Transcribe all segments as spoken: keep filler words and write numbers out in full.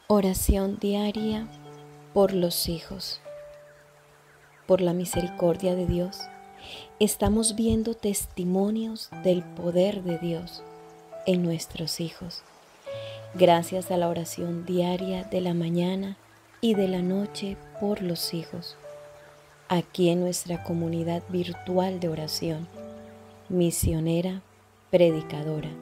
Oración diaria por los hijos. Por la misericordia de Dios, estamos viendo testimonios del poder de Dios en nuestros hijos. Gracias a la oración diaria de la mañana y de la noche por los hijos. Aquí en nuestra comunidad virtual de oración, misionera, predicadora.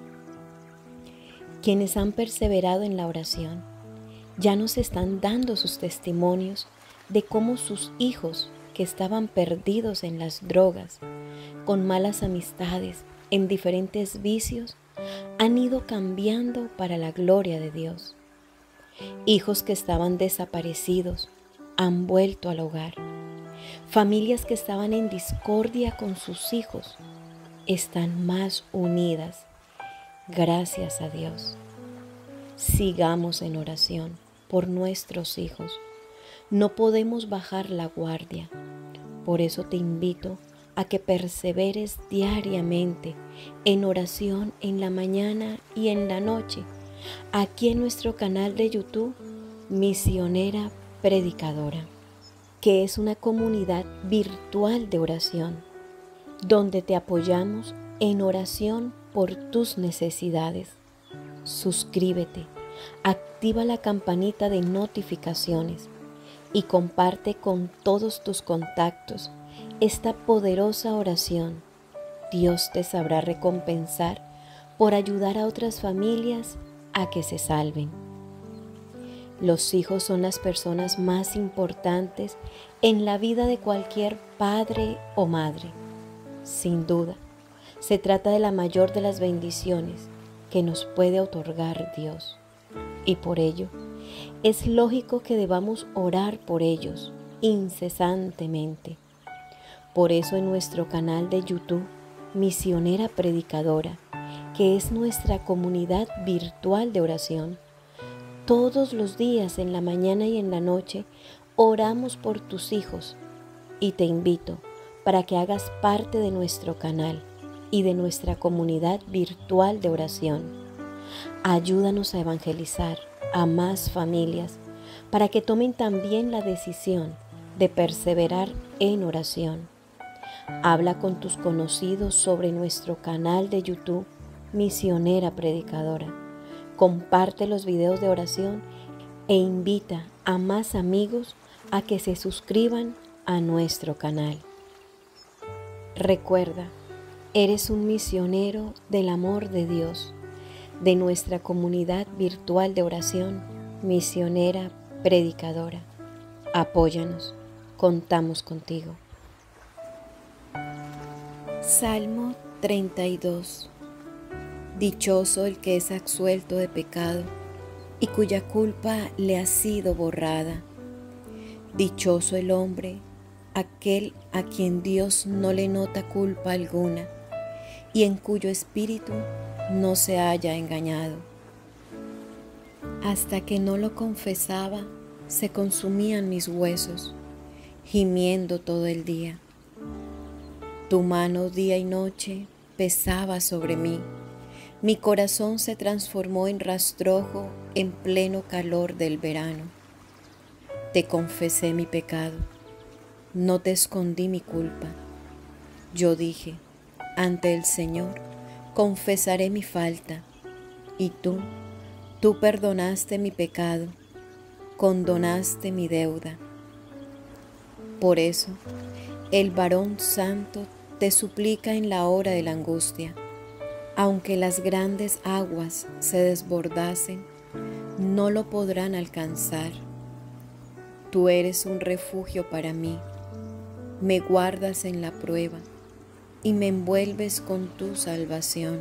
Quienes han perseverado en la oración ya nos están dando sus testimonios de cómo sus hijos que estaban perdidos en las drogas, con malas amistades, en diferentes vicios, han ido cambiando para la gloria de Dios. Hijos que estaban desaparecidos han vuelto al hogar. Familias que estaban en discordia con sus hijos están más unidas. Gracias a Dios. Sigamos en oración por nuestros hijos. No podemos bajar la guardia. Por eso te invito a que perseveres diariamente en oración en la mañana y en la noche, aquí en nuestro canal de YouTube, Misionera Predicadora, que es una comunidad virtual de oración, donde te apoyamos en oración por tus necesidades. Suscríbete, activa la campanita de notificaciones y comparte con todos tus contactos esta poderosa oración. Dios te sabrá recompensar por ayudar a otras familias a que se salven. Los hijos son las personas más importantes en la vida de cualquier padre o madre. Sin duda, se trata de la mayor de las bendiciones que nos puede otorgar Dios. Y por ello, es lógico que debamos orar por ellos incesantemente. Por eso en nuestro canal de YouTube, Misionera Predicadora, que es nuestra comunidad virtual de oración, todos los días en la mañana y en la noche oramos por tus hijos y te invito para que hagas parte de nuestro canal y de nuestra comunidad virtual de oración. Ayúdanos a evangelizar a más familias para que tomen también la decisión de perseverar en oración. Habla con tus conocidos sobre nuestro canal de YouTube, Misionera Predicadora. Comparte los videos de oración e invita a más amigos a que se suscriban a nuestro canal. Recuerda, eres un misionero del amor de Dios, de nuestra comunidad virtual de oración, Misionera Predicadora. Apóyanos, contamos contigo. Salmo treinta y dos. Dichoso el que es absuelto de pecado y cuya culpa le ha sido borrada. Dichoso el hombre, aquel a quien Dios no le nota culpa alguna y en cuyo espíritu no se haya engañado. Hasta que no lo confesaba, se consumían mis huesos, gimiendo todo el día. Tu mano día y noche pesaba sobre mí. Mi corazón se transformó en rastrojo en pleno calor del verano. Te confesé mi pecado, no te escondí mi culpa. Yo dije, ante el Señor, confesaré mi falta, y tú, tú perdonaste mi pecado, condonaste mi deuda. Por eso, el varón santo te suplica en la hora de la angustia. Aunque las grandes aguas se desbordasen, no lo podrán alcanzar. Tú eres un refugio para mí, me guardas en la prueba y me envuelves con tu salvación.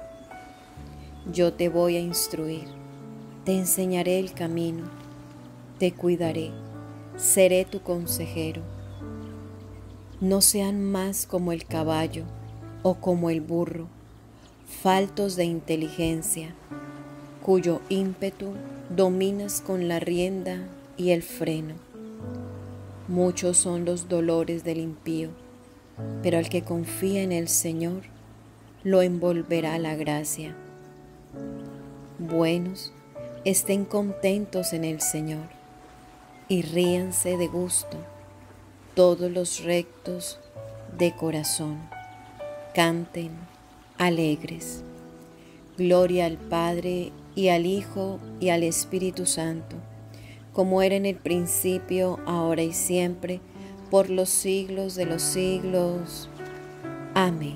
Yo te voy a instruir, te enseñaré el camino, te cuidaré, seré tu consejero. No sean más como el caballo o como el burro, faltos de inteligencia, cuyo ímpetu dominas con la rienda y el freno. Muchos son los dolores del impío, pero al que confía en el Señor, lo envolverá la gracia. Buenos, Estén contentos en el Señor y ríanse de gusto todos los rectos de corazón. Canten alegres. Gloria al Padre y al Hijo y al Espíritu Santo, como era en el principio, ahora y siempre, por los siglos de los siglos. Amén.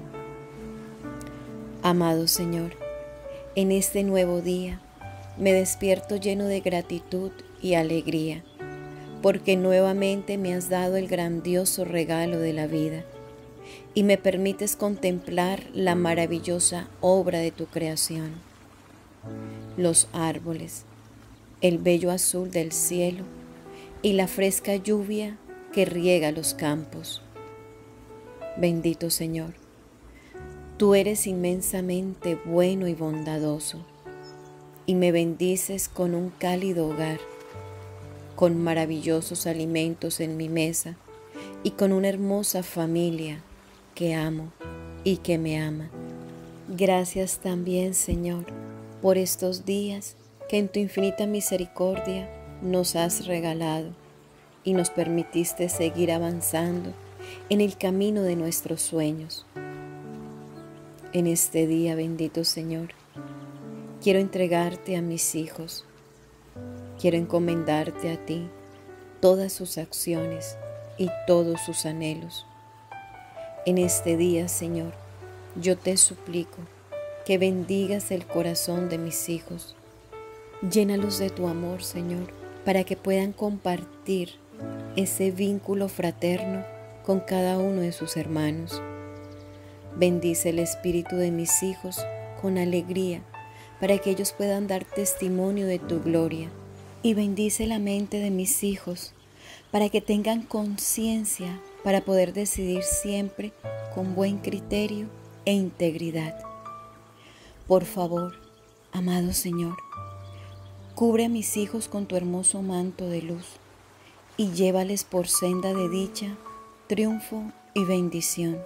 Amado Señor, en este nuevo día me despierto lleno de gratitud y alegría, porque nuevamente me has dado el grandioso regalo de la vida y me permites contemplar la maravillosa obra de tu creación. Los árboles, el bello azul del cielo y la fresca lluvia que riega los campos. Bendito Señor, tú eres inmensamente bueno y bondadoso, y me bendices con un cálido hogar, con maravillosos alimentos en mi mesa y con una hermosa familia que amo y que me ama. Gracias también, Señor, por estos días que en tu infinita misericordia nos has regalado y nos permitiste seguir avanzando en el camino de nuestros sueños. En este día, bendito Señor, quiero entregarte a mis hijos, quiero encomendarte a ti todas sus acciones y todos sus anhelos. En este día, Señor, yo te suplico que bendigas el corazón de mis hijos. Llénalos de tu amor, Señor, para que puedan compartir ese vínculo fraterno con cada uno de sus hermanos. Bendice el espíritu de mis hijos con alegría, para que ellos puedan dar testimonio de tu gloria. Y bendice la mente de mis hijos, para que tengan conciencia, para poder decidir siempre con buen criterio e integridad. Por favor, amado Señor, cubre a mis hijos con tu hermoso manto de luz y llévales por senda de dicha, triunfo y bendición.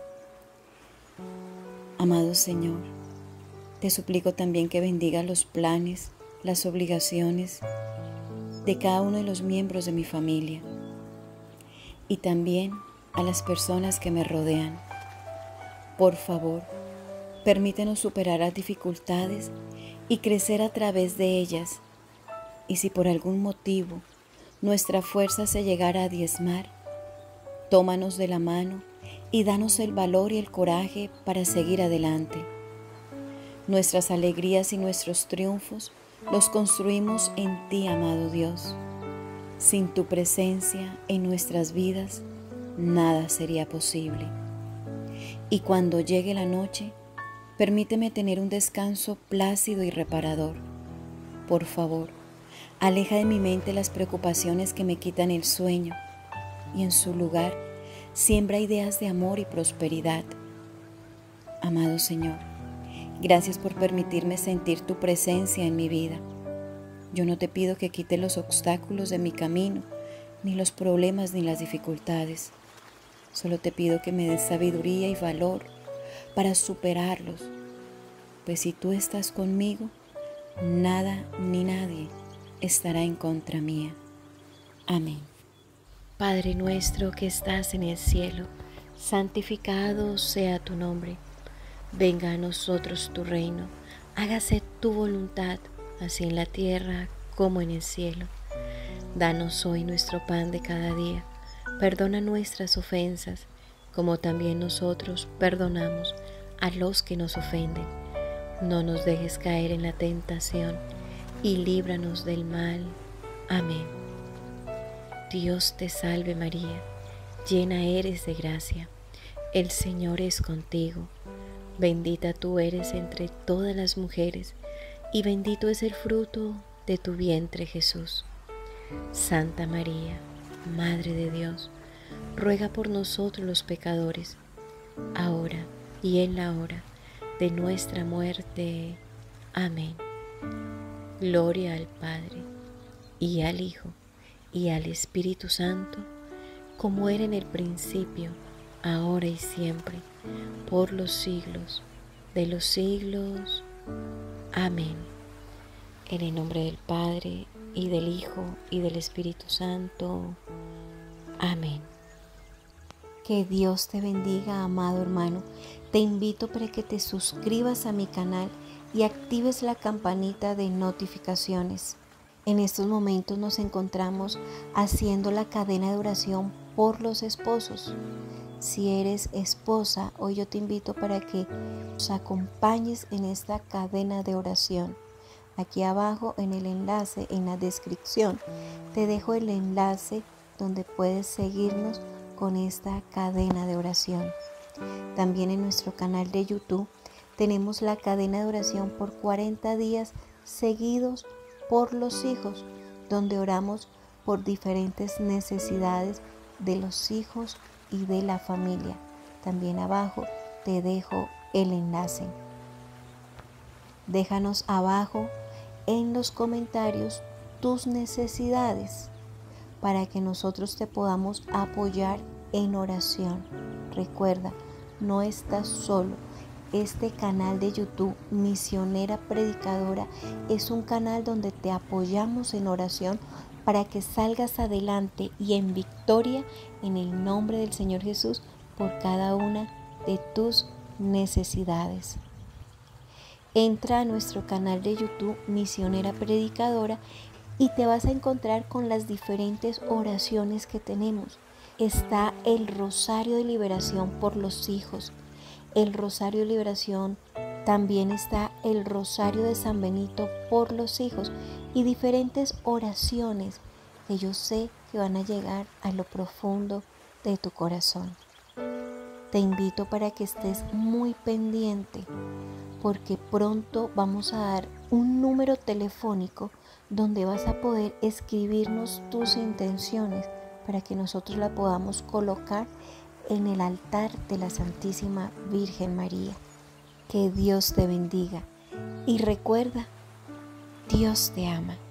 Amado Señor, te suplico también que bendiga los planes, las obligaciones de cada uno de los miembros de mi familia y también a las personas que me rodean. Por favor, permítenos superar las dificultades y crecer a través de ellas. Y si por algún motivo nuestra fuerza se llegara a diezmar, tómanos de la mano y danos el valor y el coraje para seguir adelante. Nuestras alegrías y nuestros triunfos los construimos en ti, amado Dios. Sin tu presencia en nuestras vidas, nada sería posible. Y cuando llegue la noche, permíteme tener un descanso plácido y reparador. Por favor, aleja de mi mente las preocupaciones que me quitan el sueño y en su lugar siembra ideas de amor y prosperidad. Amado Señor, gracias por permitirme sentir tu presencia en mi vida. Yo no te pido que quites los obstáculos de mi camino, ni los problemas ni las dificultades. Solo te pido que me des sabiduría y valor para superarlos, pues si tú estás conmigo, nada ni nadie estará en contra mía. Amén. Padre nuestro que estás en el cielo, santificado sea tu nombre. Venga a nosotros tu reino, hágase tu voluntad, así en la tierra como en el cielo. Danos hoy nuestro pan de cada día. Perdona nuestras ofensas, como también nosotros perdonamos a los que nos ofenden. No nos dejes caer en la tentación, y líbranos del mal. Amén. Dios te salve María, llena eres de gracia. El Señor es contigo. Bendita tú eres entre todas las mujeres, y bendito es el fruto de tu vientre Jesús. Santa María, Madre de Dios, ruega por nosotros los pecadores, ahora y en la hora de nuestra muerte. Amén. Gloria al Padre, y al Hijo, y al Espíritu Santo, como era en el principio, ahora y siempre, por los siglos de los siglos. Amén. En el nombre del Padre, y del Hijo, y del Espíritu Santo. Amén. Que Dios te bendiga, amado hermano. Te invito para que te suscribas a mi canal y actives la campanita de notificaciones. En estos momentos nos encontramos haciendo la cadena de oración por los esposos. Si eres esposa, hoy yo te invito para que nos acompañes en esta cadena de oración. Aquí abajo en el enlace, en la descripción, te dejo el enlace donde puedes seguirnos con esta cadena de oración. También en nuestro canal de YouTube tenemos la cadena de oración por cuarenta días seguidos por los hijos, donde oramos por diferentes necesidades de los hijos y de la familia. También abajo te dejo el enlace. Déjanos abajo en los comentarios tus necesidades para que nosotros te podamos apoyar en oración. Recuerda, no estás solo. Este canal de YouTube, Misionera Predicadora, es un canal donde te apoyamos en oración para que salgas adelante y en victoria en el nombre del Señor Jesús por cada una de tus necesidades. Entra a nuestro canal de YouTube, Misionera Predicadora, y te vas a encontrar con las diferentes oraciones que tenemos. Está el Rosario de Liberación por los hijos, el Rosario de Liberación, también está el Rosario de San Benito por los hijos y diferentes oraciones que yo sé que van a llegar a lo profundo de tu corazón. Te invito para que estés muy pendiente porque pronto vamos a dar un número telefónico donde vas a poder escribirnos tus intenciones para que nosotros la podamos colocar en el altar de la Santísima Virgen María. Que Dios te bendiga y recuerda, Dios te ama.